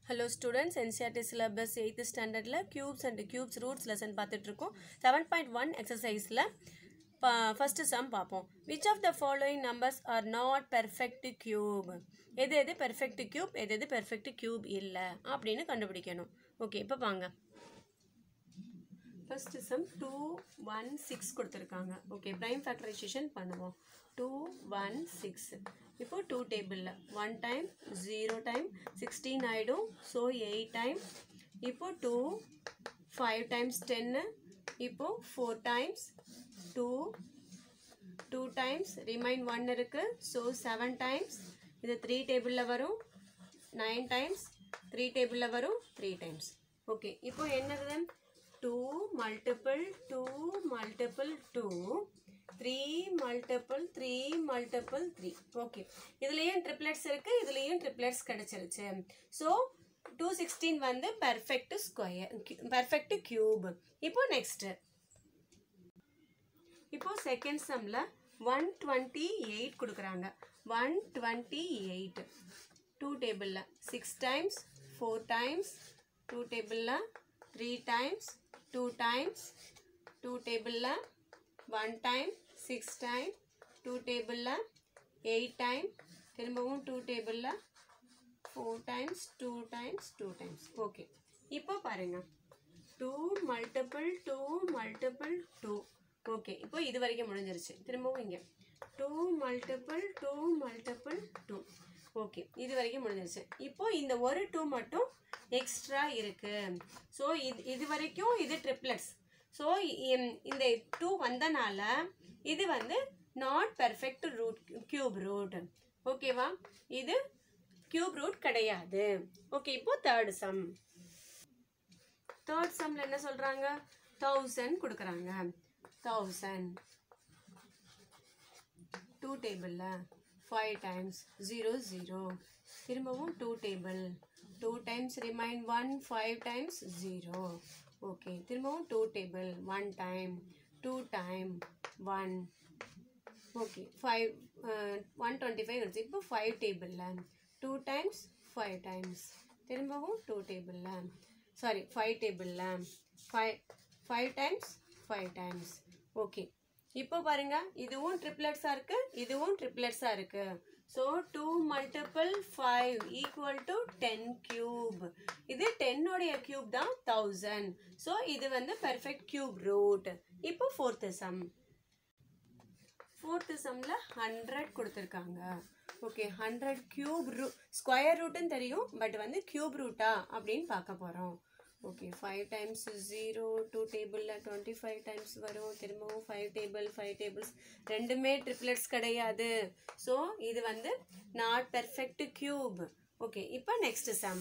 Hello students, NCERT syllabus 8th standard la cubes and cubes roots lesson பார்த்துட்டு இருக்கோம். 7.1 exercise la first sum பார்ப்போம். Which of the following numbers are not perfect cube? எது perfect cube, எது perfect cube இல்ல அப்படினு கண்டுபிடிக்கணும். Okay, இப்போ வாங்க. First sum 2 1 6 கொடுத்திருக்காங்க. ஓகே, prime factorization பண்ணுவோம். 2 1 6. இப்போ 2 table 1 time 0 time 16 ஆயிடும். So 8 time. இப்போ 2 5 times 10. இப்போ 4 times 2 times remain 1 இருக்கு. So 7 times. இது 3 table வரும். 9 times 3 table வரும். 3 times. ஓகே, இப்போ என்னது 2 multiple 2 multiple 2 3 multiple 3 multiple 3. Okay, இதுலயும் triplets இருக்கு, இதுலயும் triplets கிடைச்சிருச்சு. So 216 வந்து perfect square, perfect cube. இப்போ next, இப்போ second sumல 128 கொடுக்கறாங்க. 128 2 table 6 times 4 times 2 table 3 times 2 times 2 table 1 time 6 time 2 table 8 time திரும்பவும் 2 table 4 times 2 times 2 times. Okay, இப்போ பாருங்க 2 multiple 2 multiple 2. ஓகே, இப்போ இது வரைக்கும் முடிஞ்சிருச்சு. திரும்பவும் இங்க 2 multiple 2 multiple 2. ஓகே, இது வரைக்கும் முடிஞ்சிருச்சு. இப்போ இந்த ஒரு 2 மட்டும் எக்ஸ்ட்ரா இருக்கு. ஸோ இது வரைக்கும் இது ட்ரிப்ளெட்ஸ். ஸோ இந்த 2 வந்தனால இது வந்து not perfect root, cube root. ஓகேவா, இது கியூப் ரூட் கிடையாது. ஓகே, இப்போ தேர்ட் சம். தேர்ட் சம்ல என்ன சொல்றாங்க? 1000 கொடுக்குறாங்க. 1000 2 டேபிள்ல 5 times 0 0. திரும்பவும் 2 table 2 times remain 1 5 times 0. Okay, திரும்பவும் 2 table 1 time 2 time 1. ஓகே, 125 எடுத்து. இப்போ 5 table 2 times 5 times திரும்பவும் 2 table sorry 5 table 5 times 5 times. Okay, இப்போ பாருங்க இதுவும் ட்ரிப்ளெட்ஸா இருக்கு, இதுவும் ட்ரிப்ளெட்ஸா இருக்கு. So 2 multiple 5 equal to 10 cube. இது 10 உடைய cube தான் 1000. So இது வந்து perfect cube root. இப்போ fourth sum. Fourth sumல 100 கொடுத்திருக்காங்க. ஓகே, 100 cube root, square rootன்னு தெரியும், பட் வந்து cube root-ஆ அப்படின்னு பார்க்க போறோம். ஓகே, 5 times 0 2 table 25 times வரும். திரும்பவும் 5 table 5 tables ரெண்டுமே triplets கிடையாது. ஸோ இது வந்து not perfect cube. ஓகே, இப்போ next sum.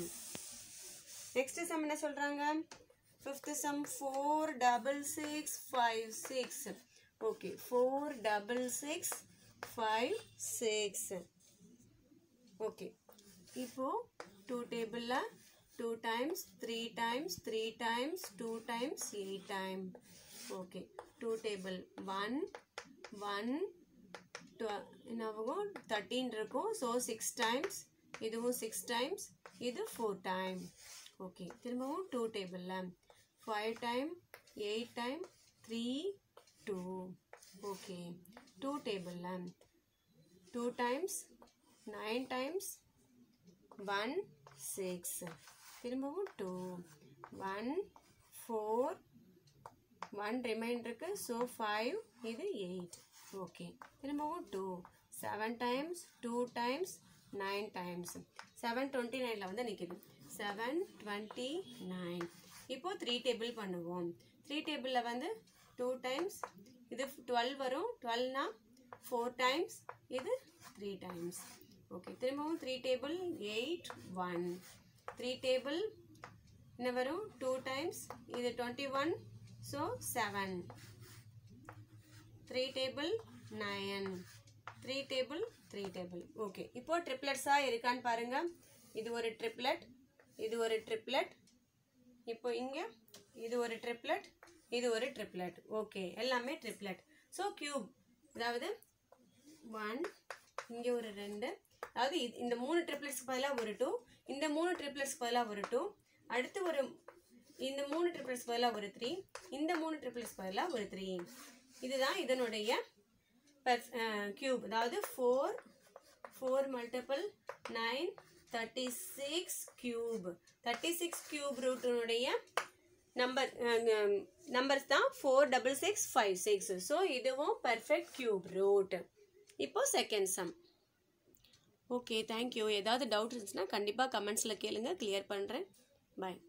next sum என்ன சொல்றாங்க? fifth sum 4 6 6 5 6. ஓகே, 4 6 6 5 6. ஓகே, இப்போ 2 table 2 times 3 times 3 times 2 times 8 time. Okay, 2 table 1 1 என்னவும் 13 இருக்கும். ஸோ 6 times, இதுவும் 6 times, இது 4 time. ஓகே, திரும்பவும் 2 table 5 time 8 time 3 2. Okay, 2 table 2 times 9 times 1 6. திரும்பவும் 2 1 4 1 ரிமைன் இருக்கு. ஸோ 5, இது 8. ஓகே, திரும்பவும் 2 7 times 2 times 9 times 729ல வந்து நிற்கிது. 729. இப்போ 3 table பண்ணுவோம். 3 table வந்து 2 times, இது 12 வரும். 12னா 4 times, இது 3 times. ஓகே, திரும்பவும் 3 table 8 1. 3 table என்ன வரும்? 2 times, இது 21. So 7. 3 table 9. 3 table 3 table. Okay, இப்போ ட்ரிப்ளெட்ஸா இருக்கான்னு பாருங்க. இது ஒரு ட்ரிப்ளெட், இது ஒரு ட்ரிப்ளெட். இப்போ இங்க இது ஒரு ட்ரிப்ளெட், இது ஒரு ட்ரிப்ளெட். ஓகே, எல்லாமே ட்ரிப்ளெட். ஸோ கியூப், அதாவது 1 இங்க ஒரு 2, அதாவது இந்த 3 ட்ரிப்ளெட்ஸ்க்கு பதிலாக ஒரு 2, இந்த 3 ட்ரிப்ளெட்ஸ்க்கு பதிலாக ஒரு 2, அடுத்து ஒரு இந்த 3 ட்ரிப்ளெட்ஸ்க்கு பதிலாக ஒரு 3, இந்த 3 ட்ரிப்ளெட்ஸ்க்கு பதிலாக ஒரு 3. இதுதான் இதனுடைய கியூப். அதாவது 4 மல்டிபிள் 9 36 கியூப். 36 கியூப் ரூட்டினுடைய நம்பர்ஸ் தான் 4 6 6 5 6. ஸோ இதுவும் பெர்ஃபெக்ட் கியூப் ரூட். இப்போ செகண்ட் சம். Okay, thank you. ஏதாவது டவுட் இருந்துச்சுன்னா கண்டிப்பாக கமெண்ட்ஸில் கேளுங்க, கிளியர் பண்ணுறேன். பாய்.